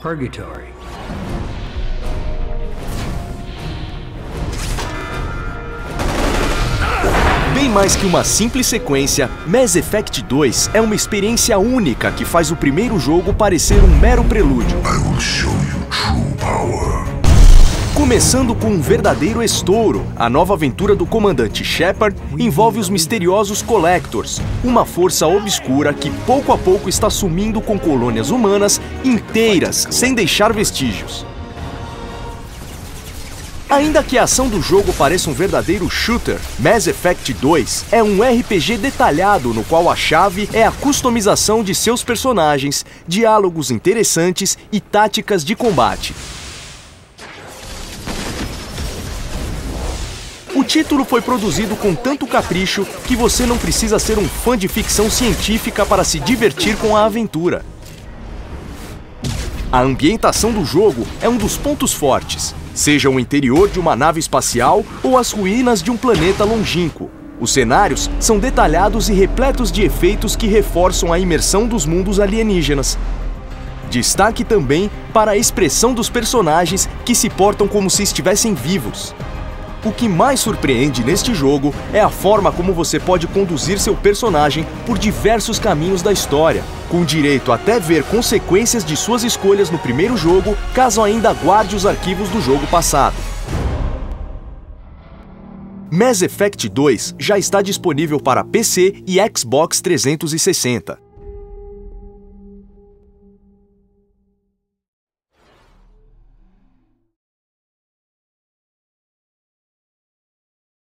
Purgatory. Bem mais que uma simples sequência, Mass Effect 2 é uma experiência única que faz o primeiro jogo parecer um mero prelúdio. I will show you true power. Começando com um verdadeiro estouro, a nova aventura do comandante Shepard envolve os misteriosos Collectors, uma força obscura que pouco a pouco está sumindo com colônias humanas inteiras, sem deixar vestígios. Ainda que a ação do jogo pareça um verdadeiro shooter, Mass Effect 2 é um RPG detalhado no qual a chave é a customização de seus personagens, diálogos interessantes e táticas de combate. O título foi produzido com tanto capricho que você não precisa ser um fã de ficção científica para se divertir com a aventura. A ambientação do jogo é um dos pontos fortes, seja o interior de uma nave espacial ou as ruínas de um planeta longínquo. Os cenários são detalhados e repletos de efeitos que reforçam a imersão dos mundos alienígenas. Destaque também para a expressão dos personagens que se portam como se estivessem vivos. O que mais surpreende neste jogo é a forma como você pode conduzir seu personagem por diversos caminhos da história, com direito até ver consequências de suas escolhas no primeiro jogo, caso ainda guarde os arquivos do jogo passado. Mass Effect 2 já está disponível para PC e Xbox 360.